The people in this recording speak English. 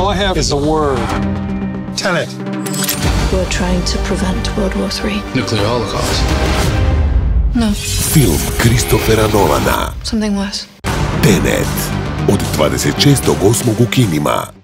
All I have is a word. Tenet. We're trying to prevent World War III. Nuclear holocaust. No. Film Christophera Nolana. Something worse. Tenet. Od 26.8. u kinima.